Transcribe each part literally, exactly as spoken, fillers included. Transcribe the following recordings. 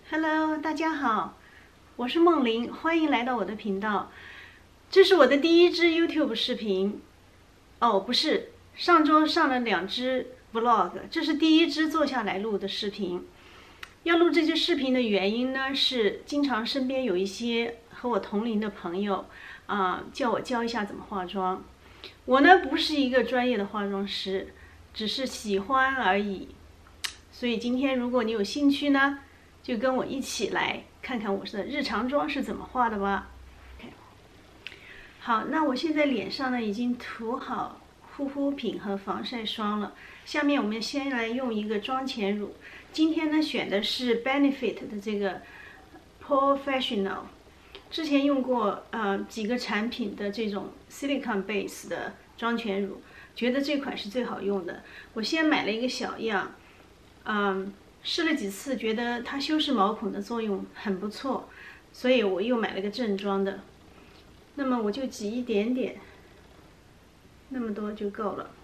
Hello， 大家好，我是梦玲，欢迎来到我的频道。这是我的第一支 YouTube 视频。哦，不是，上周上了两支 Vlog， 这是第一支坐下来录的视频。要录这支视频的原因呢，是经常身边有一些和我同龄的朋友啊、呃，叫我教一下怎么化妆。我呢不是一个专业的化妆师，只是喜欢而已。所以今天如果你有兴趣呢，就跟我一起来看看我的日常妆是怎么化的吧。Okay. 好，那我现在脸上呢已经涂好护肤品和防晒霜了。下面我们先来用一个妆前乳。今天呢选的是 Benefit 的这个 Professional， 之前用过呃几个产品的这种 Silicone base 的妆前乳，觉得这款是最好用的。我先买了一个小样，嗯。试了几次，觉得它修饰毛孔的作用很不错，所以我又买了个正装的。那么我就挤一点点，那么多就够了。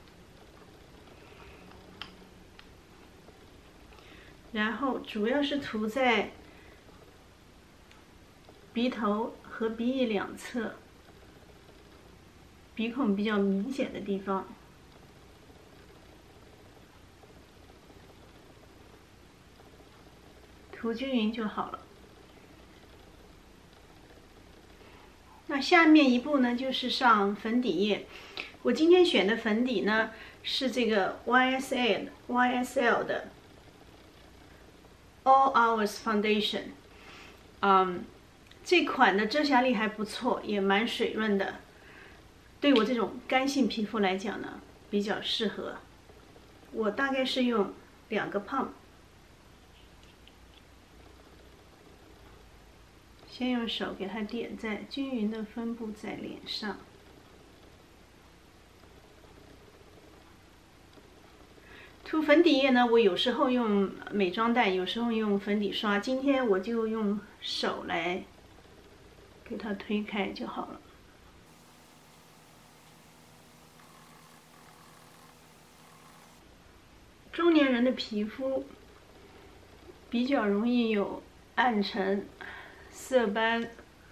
然后主要是涂在鼻头和鼻翼两侧，鼻孔比较明显的地方。涂均匀就好了。那下面一步呢，就是上粉底液。我今天选的粉底呢是这个 Y S L Y S L 的 All Hours Foundation。嗯，这款的遮瑕力还不错，也蛮水润的，对我这种干性皮肤来讲呢，比较适合。我大概是用两个 pump。先用手给它点在均匀的分布在脸上。涂粉底液呢，我有时候用美妆蛋，有时候用粉底刷。今天我就用手来给它推开就好了。中年人的皮肤比较容易有暗沉、色斑、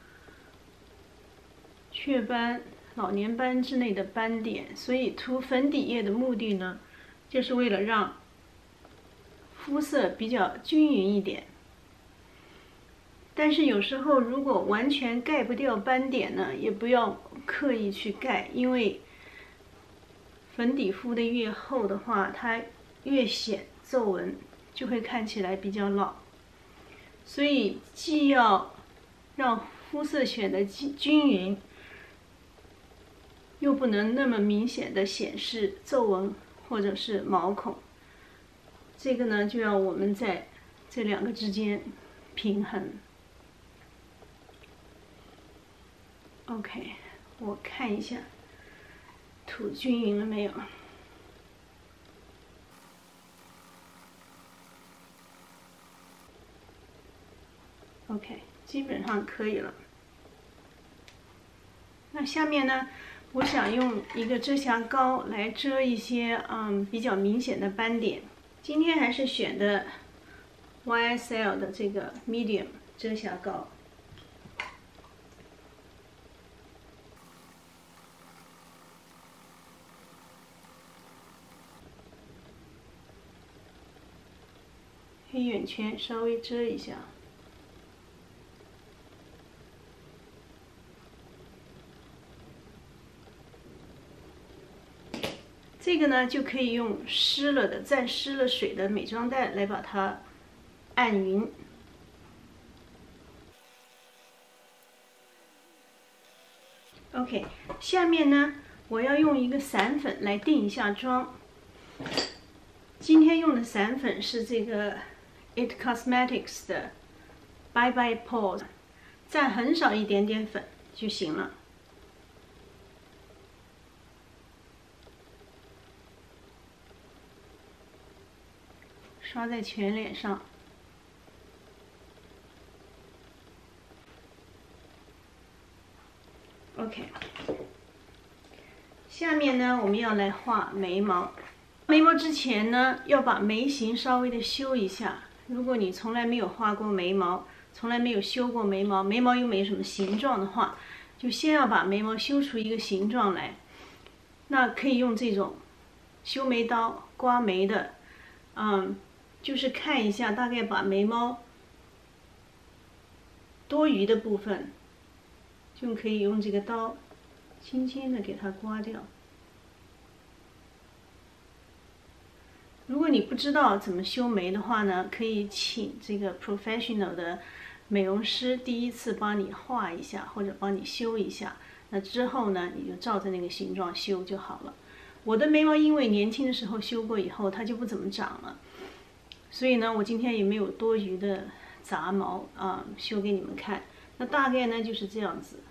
雀斑、老年斑之类的斑点，所以涂粉底液的目的呢，就是为了让肤色比较均匀一点。但是有时候如果完全盖不掉斑点呢，也不要刻意去盖，因为粉底敷的越厚的话，它越显皱纹，就会看起来比较老。所以既要让肤色显得均匀，又不能那么明显的显示皱纹或者是毛孔。这个呢，就要我们在这两个之间平衡。OK， 我看一下涂均匀了没有。OK， 基本上可以了。那下面呢，我想用一个遮瑕膏来遮一些嗯比较明显的斑点。今天还是选的 Y S L 的这个 Medium 遮瑕膏。黑眼圈稍微遮一下。这个呢，就可以用湿了的、沾湿了水的美妆蛋来把它按匀。OK， 下面呢，我要用一个散粉来定一下妆。今天用的散粉是这个 It Cosmetics 的 Bye Bye Pore， 蘸很少一点点粉就行了。刷在全脸上。OK， 下面呢，我们要来画眉毛。眉毛之前呢，要把眉形稍微的修一下， 如果你从来没有画过眉毛，从来没有修过眉毛，眉毛又没什么形状的话，就先要把眉毛修出一个形状来。那可以用这种修眉刀刮眉的，嗯，就是看一下，大概把眉毛多余的部分，就可以用这个刀轻轻的给它刮掉。如果你不知道怎么修眉的话呢，可以请这个 professional 的美容师第一次帮你画一下，或者帮你修一下。那之后呢，你就照着那个形状修就好了。我的眉毛因为年轻的时候修过以后，它就不怎么长了，所以呢，我今天也没有多余的杂毛啊，修给你们看。那大概呢就是这样子，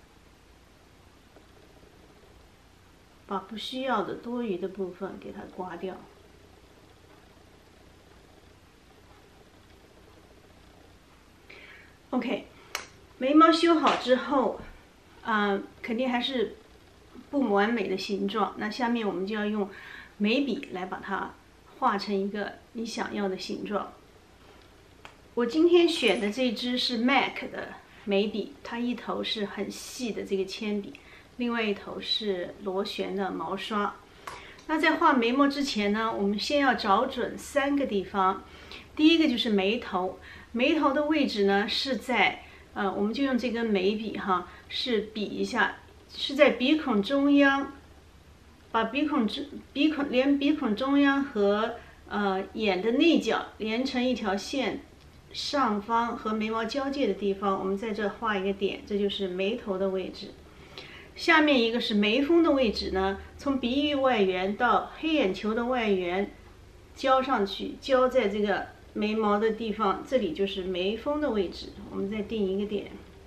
把不需要的多余的部分给它刮掉。OK， 眉毛修好之后，啊、呃，肯定还是不完美的形状。那下面我们就要用眉笔来把它画成一个你想要的形状。我今天选的这支是 M A C 的眉笔，它一头是很细的这个铅笔，另外一头是螺旋的毛刷。那在画眉毛之前呢，我们先要找准三个地方。第一个就是眉头，眉头的位置呢是在，呃，我们就用这根眉笔哈，是比一下，是在鼻孔中央，把鼻孔中鼻孔连鼻孔中央和呃眼的内角连成一条线，上方和眉毛交界的地方，我们在这画一个点，这就是眉头的位置。下面一个是眉峰的位置呢，从鼻翼外缘到黑眼球的外缘交上去，交在这个眉毛的地方，这里就是眉峰的位置，我们再定一个点。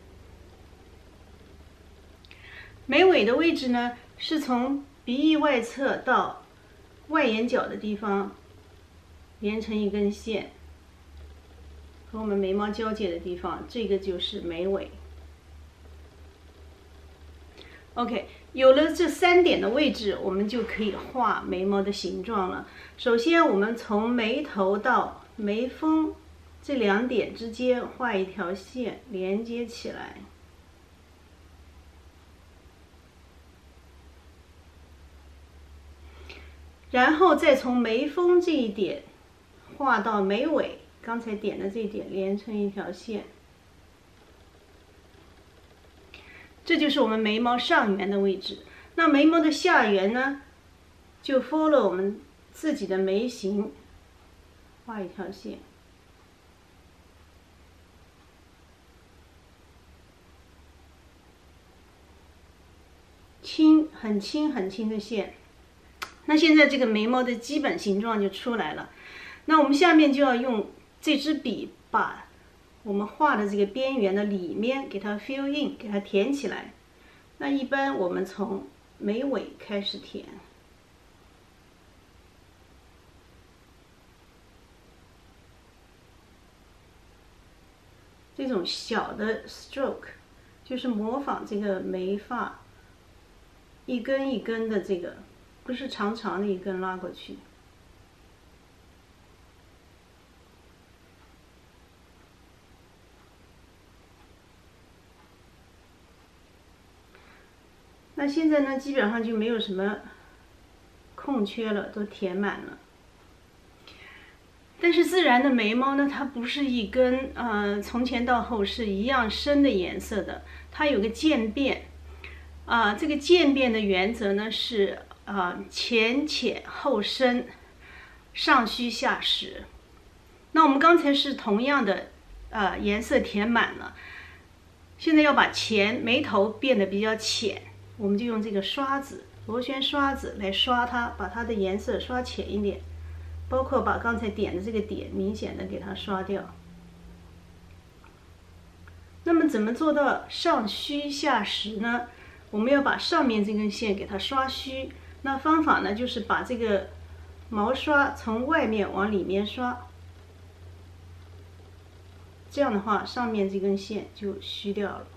眉尾的位置呢，是从鼻翼外侧到外眼角的地方连成一根线，和我们眉毛交界的地方，这个就是眉尾。OK， 有了这三点的位置，我们就可以画眉毛的形状了。首先，我们从眉头到眉峰这两点之间画一条线，连接起来。然后再从眉峰这一点画到眉尾，刚才点的这一点连成一条线。这就是我们眉毛上缘的位置。那眉毛的下缘呢，就 follow 我们自己的眉形，画一条线。轻，很轻很轻的线。那现在这个眉毛的基本形状就出来了。那我们下面就要用这支笔把我们画的这个边缘的里面给它 fill in， 给它填起来。那一般我们从眉尾开始填。这种小的 stroke 就是模仿这个眉发一根一根的，这个不是长长的一根拉过去。那现在呢，基本上就没有什么空缺了，都填满了。但是自然的眉毛呢，它不是一根呃从前到后是一样深的颜色的，它有个渐变。啊、呃，这个渐变的原则呢是啊、呃、前浅后深，上虚下实。那我们刚才是同样的呃颜色填满了，现在要把前眉头变得比较浅。我们就用这个刷子，螺旋刷子来刷它，把它的颜色刷浅一点，包括把刚才点的这个点明显的给它刷掉。那么怎么做到上虚下实呢？我们要把上面这根线给它刷虚。那方法呢，就是把这个毛刷从外面往里面刷，这样的话，上面这根线就虚掉了。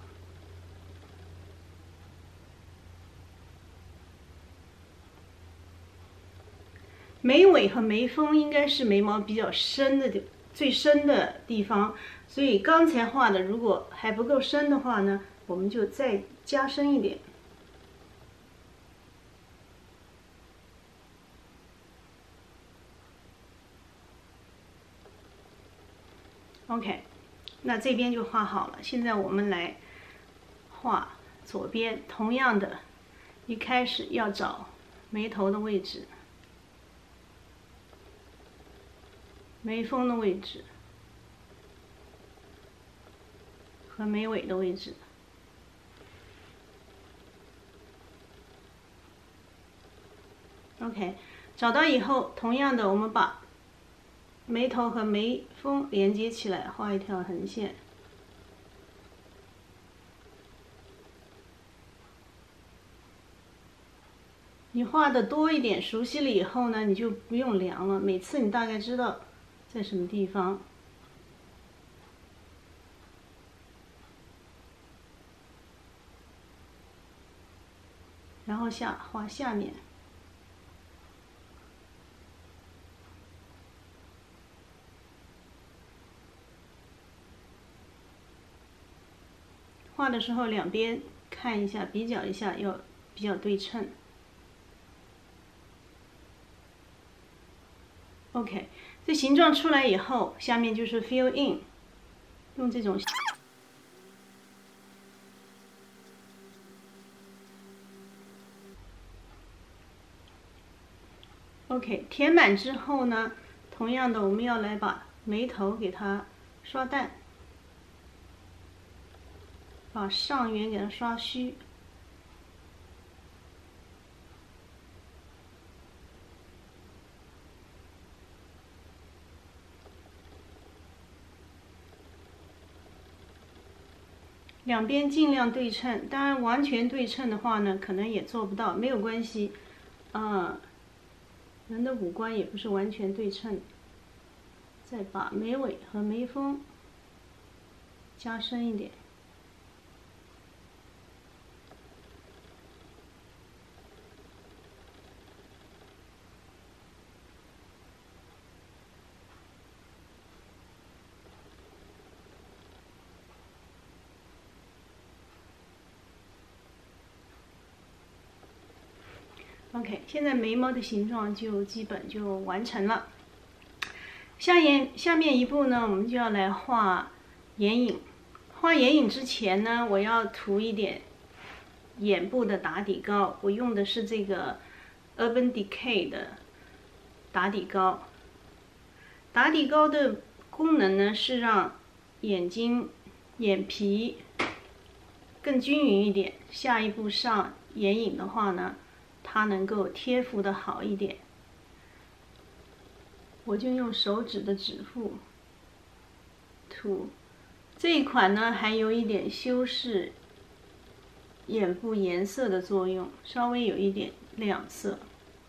眉尾和眉峰应该是眉毛比较深的最深的地方，所以刚才画的如果还不够深的话呢，我们就再加深一点。OK， 那这边就画好了。现在我们来画左边，同样的，一开始要找眉头的位置、眉峰的位置和眉尾的位置。OK， 找到以后，同样的，我们把眉头和眉峰连接起来，画一条横线。你画的多一点，熟悉了以后呢，你就不用量了。每次你大概知道在什么地方。然后下画下面。画的时候两边看一下，比较一下，要比较对称。OK， 这形状出来以后，下面就是 fill in， 用这种。OK， 填满之后呢，同样的我们要来把眉头给它刷淡。把上缘给它刷虚，两边尽量对称。当然，完全对称的话呢，可能也做不到，没有关系。啊、嗯，人的五官也不是完全对称。再把眉尾和眉峰加深一点。OK， 现在眉毛的形状就基本就完成了。下眼下面一步呢，我们就要来画眼影。画眼影之前呢，我要涂一点眼部的打底膏。我用的是这个 Urban Decay 的打底膏。打底膏的功能呢，是让眼睛眼皮更均匀一点。下一步上眼影的话呢，它能够贴服的好一点。我就用手指的指腹涂。这一款呢，还有一点修饰眼部颜色的作用，稍微有一点亮色。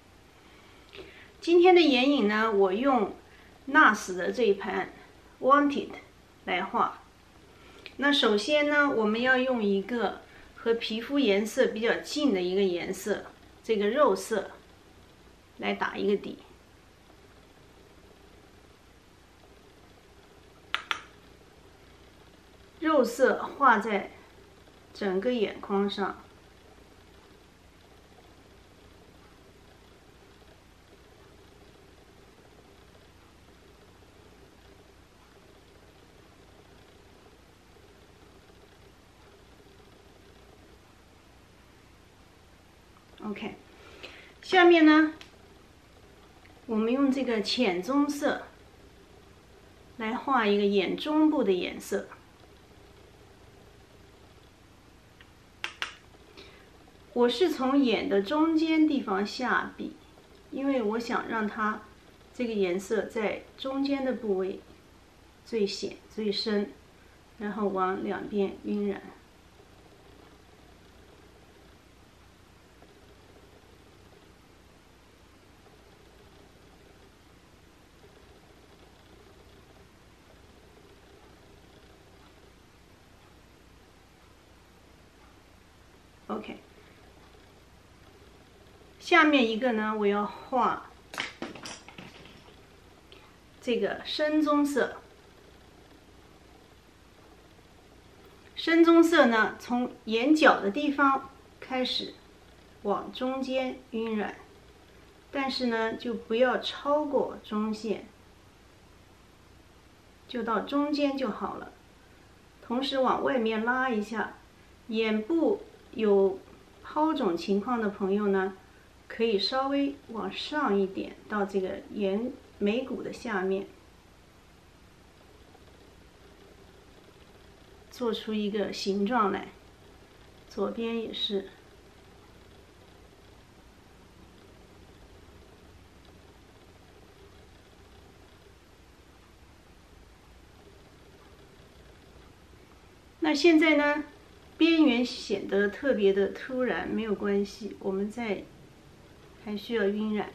今天的眼影呢，我用 N A R S 的这一盘 Wanted 来画。那首先呢，我们要用一个和皮肤颜色比较近的一个颜色，这个肉色来打一个底。肉色画在整个眼眶上。OK， 下面呢，我们用这个浅棕色来画一个眼中部的颜色。我是从眼的中间地方下笔，因为我想让它这个颜色在中间的部位最显最深，然后往两边晕染。OK。下面一个呢，我要画这个深棕色。深棕色呢，从眼角的地方开始往中间晕染，但是呢，就不要超过中线，就到中间就好了。同时往外面拉一下，眼部有抛肿情况的朋友呢，可以稍微往上一点，到这个眼眉骨的下面，做出一个形状来。左边也是。那现在呢，边缘显得特别的突然，没有关系，我们再还需要晕染。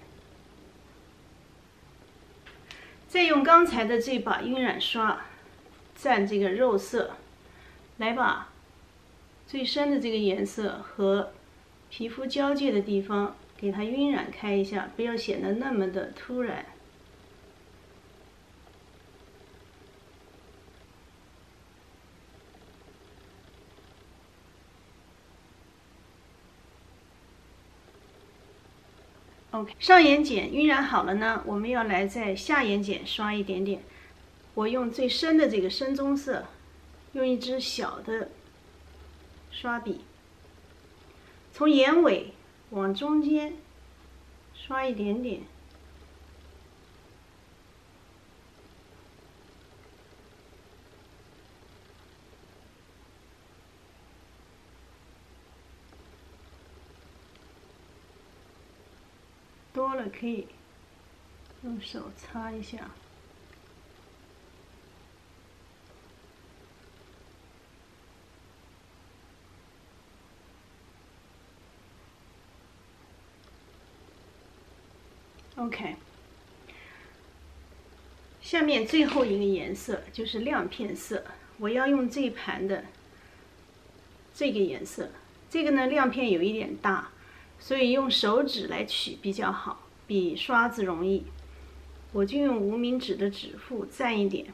再用刚才的这把晕染刷蘸这个肉色，来把最深的这个颜色和皮肤交界的地方给它晕染开一下，不要显得那么的突然。OK， 上眼睑晕染好了呢，我们要来在下眼睑刷一点点。我用最深的这个深棕色，用一支小的刷笔，从眼尾往中间刷一点点。多了可以用手擦一下。OK， 下面最后一个颜色就是亮片色，我要用这一盘的这个颜色。这个呢，亮片有一点大，所以用手指来取比较好，比刷子容易。我就用无名指的指腹蘸一点，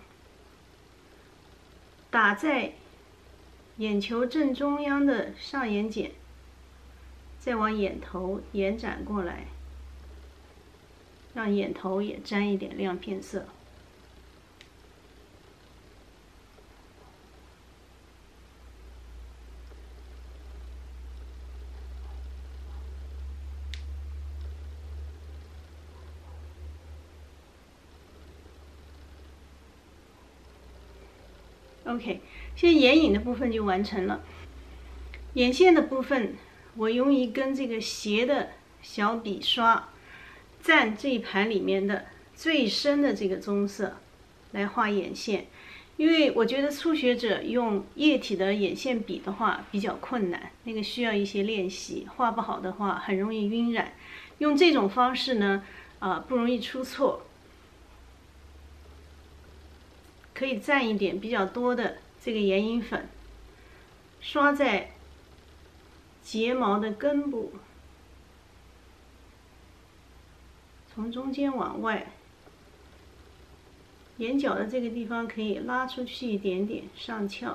打在眼球正中央的上眼睑，再往眼头延展过来，让眼头也沾一点亮片色。OK， 现在眼影的部分就完成了。眼线的部分，我用一根这个斜的小笔刷，蘸这一盘里面的最深的这个棕色来画眼线。因为我觉得初学者用液体的眼线笔的话比较困难，那个需要一些练习，画不好的话很容易晕染。用这种方式呢，啊、呃，不容易出错。可以蘸一点比较多的这个眼影粉，刷在睫毛的根部，从中间往外，眼角的这个地方可以拉出去一点点，上翘。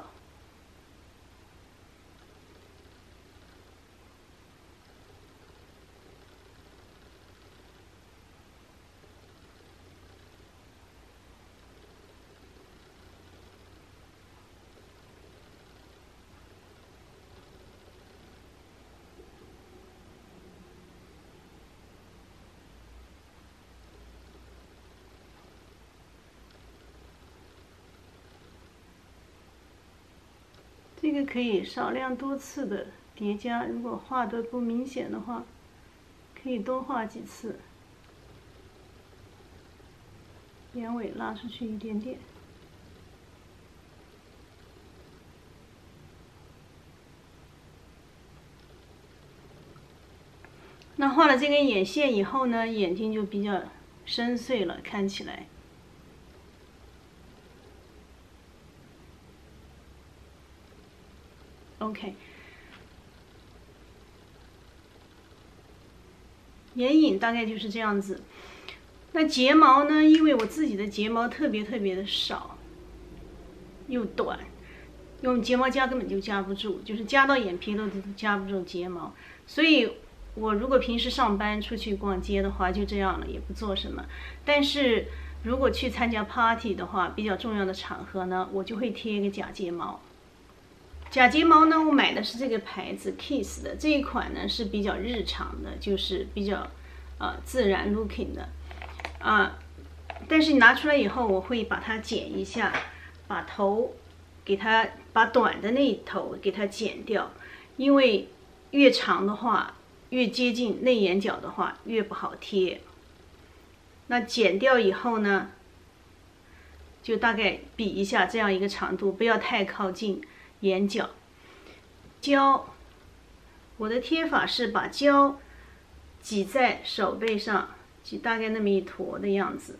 这个可以少量多次的叠加，如果画的不明显的话，可以多画几次。眼尾拉出去一点点。那画了这根眼线以后呢，眼睛就比较深邃了，看起来。OK， 眼影大概就是这样子。 那睫毛呢？因为我自己的睫毛特别特别的少，又短，用睫毛夹根本就夹不住，就是夹到眼皮都都夹不住睫毛。所以我如果平时上班出去逛街的话，就这样了，也不做什么。但是如果去参加 party 的话，比较重要的场合呢，我就会贴一个假睫毛。假睫毛呢，我买的是这个牌子 Kiss 的这一款呢，是比较日常的，就是比较呃自然 looking 的啊、呃。但是你拿出来以后，我会把它剪一下，把头给它把短的那一头给它剪掉，因为越长的话，越接近内眼角的话，越不好贴。那剪掉以后呢，就大概比一下这样一个长度，不要太靠近眼角。胶，我的贴法是把胶挤在手背上，挤大概那么一坨的样子，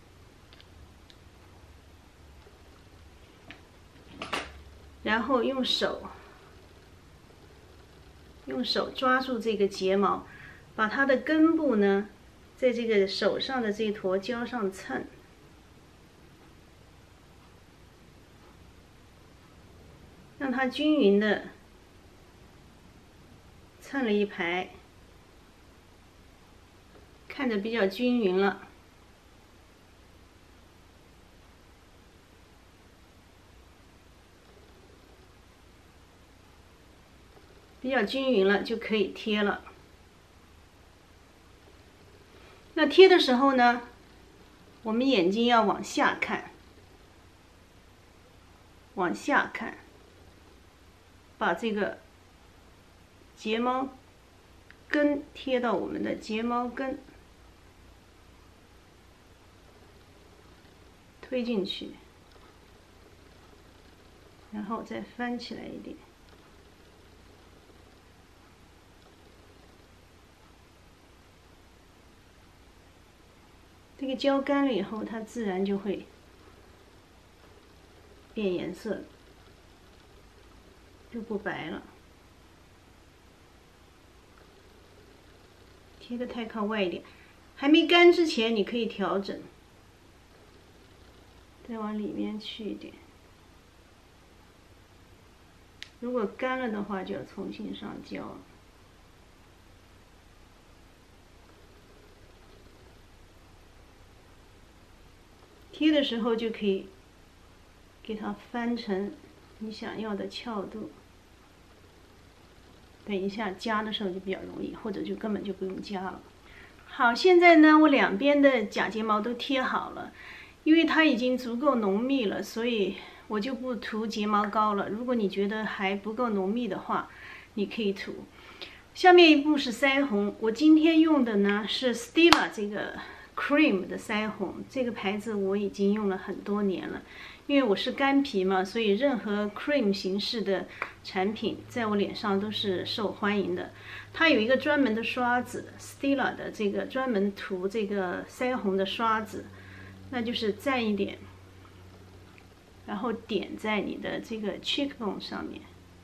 然后用手用手抓住这个睫毛，把它的根部呢，在这个手上的这一坨胶上蹭。让它均匀的蹭了一排，看着比较均匀了。比较均匀了就可以贴了。那贴的时候呢，我们眼睛要往下看，往下看。把这个睫毛根贴到我们的睫毛根，推进去，然后再翻起来一点。这个胶干了以后，它自然就会变颜色，就不白了。贴得太靠外一点，还没干之前你可以调整，再往里面去一点。如果干了的话，就要重新上胶了。贴的时候就可以给它翻成你想要的翘度。等一下夹的时候就比较容易，或者就根本就不用夹了。好，现在呢，我两边的假睫毛都贴好了，因为它已经足够浓密了，所以我就不涂睫毛膏了。如果你觉得还不够浓密的话，你可以涂。下面一步是腮红，我今天用的呢是 Stila 这个 Cream 的腮红，这个牌子我已经用了很多年了。因为我是干皮嘛，所以任何 cream 形式的产品在我脸上都是受欢迎的。它有一个专门的刷子 ，Stila 的这个专门涂这个腮红的刷子，那就是蘸一点，然后点在你的这个 cheekbone 上面。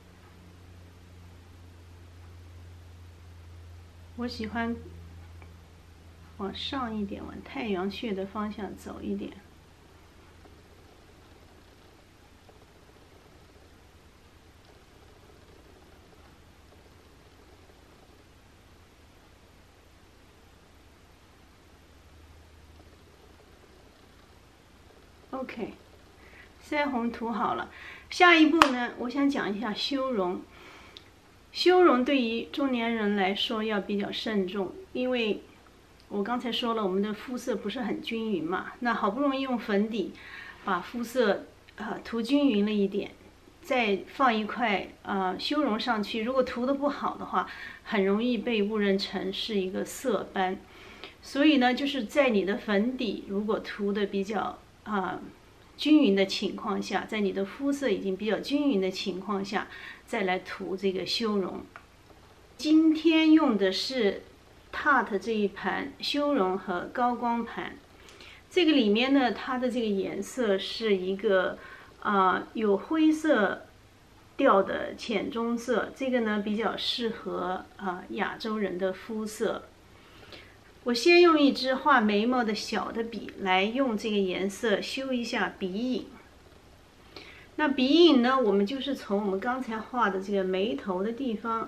我喜欢往上一点，往太阳穴的方向走一点。OK， 腮红涂好了，下一步呢，我想讲一下修容。修容对于中年人来说要比较慎重，因为我刚才说了，我们的肤色不是很均匀嘛。那好不容易用粉底把肤色呃涂均匀了一点，再放一块呃修容上去，如果涂得不好的话，很容易被误认成是一个色斑。所以呢，就是在你的粉底如果涂的比较啊、呃，均匀的情况下，在你的肤色已经比较均匀的情况下，再来涂这个修容。今天用的是 Tarte 这一盘修容和高光盘，这个里面呢，它的这个颜色是一个啊、呃、有灰色调的浅棕色，这个呢比较适合啊、呃、亚洲人的肤色。 我先用一支画眉毛的小的笔来用这个颜色修一下鼻影。那鼻影呢，我们就是从我们刚才画的这个眉头的地方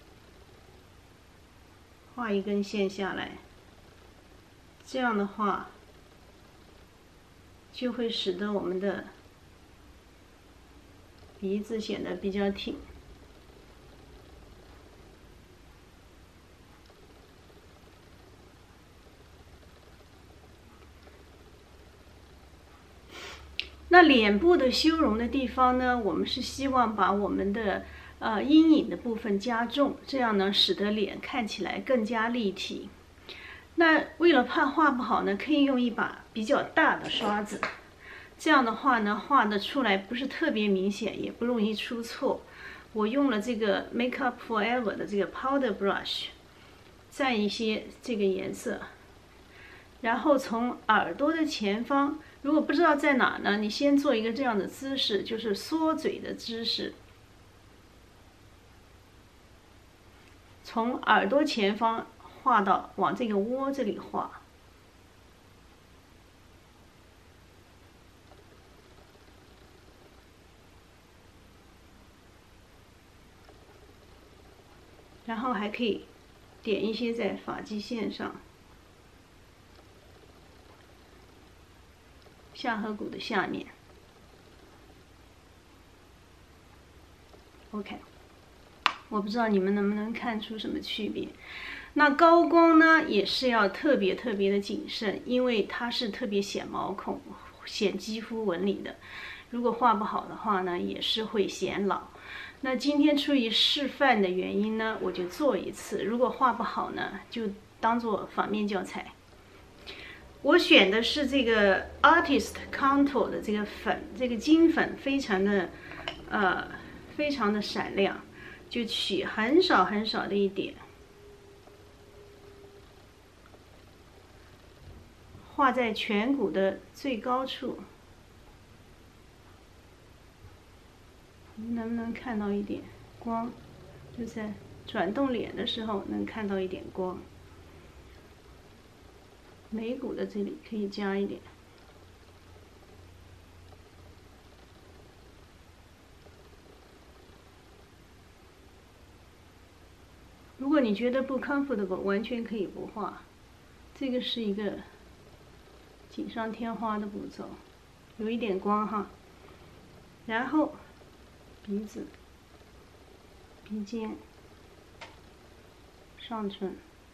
画一根线下来，这样的话就会使得我们的鼻子显得比较挺。那脸部的修容的地方呢，我们是希望把我们的呃阴影的部分加重，这样呢使得脸看起来更加立体。那为了怕画不好呢，可以用一把比较大的刷子，这样的话呢画的出来不是特别明显，也不容易出错。我用了这个 Make Up Forever 的这个 Powder Brush， 蘸一些这个颜色，然后从耳朵的前方，如果不知道在哪呢，你先做一个这样的姿势，就是缩嘴的姿势，从耳朵前方画到往这个窝这里画。然后还可以点一些在发际线上，下颌骨的下面。OK， 我不知道你们能不能看出什么区别。那高光呢，也是要特别特别的谨慎，因为它是特别显毛孔、显肌肤纹理的。如果画不好的话呢，也是会显老。那今天出于示范的原因呢，我就做一次。如果画不好呢，就当做反面教材。我选的是这个 Artist Contour 的这个粉，这个金粉非常的呃非常的闪亮，就取很少很少的一点，画在颧骨的最高处。能不能看到一点光？就在转动脸的时候能看到一点光。眉骨的这里可以加一点。如果你觉得不 comfortable， 完全可以不画。这个是一个锦上添花的步骤，有一点光哈。然后鼻子、鼻尖、上唇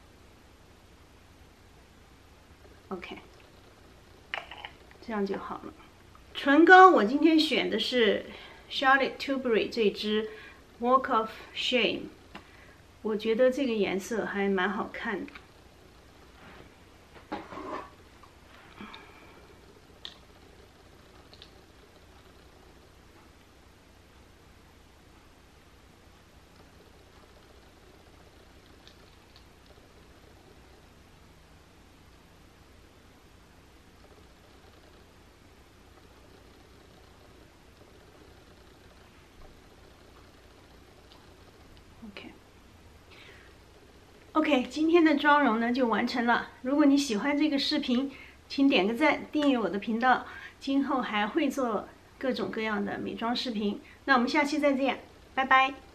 ，OK， 这样就好了。唇膏我今天选的是 Charlotte Tilbury 这支 Walk of Shame， 我觉得这个颜色还蛮好看的。OK， OK， 今天的妆容呢就完成了。如果你喜欢这个视频，请点个赞，订阅我的频道。今后还会做各种各样的美妆视频。那我们下期再见，拜拜。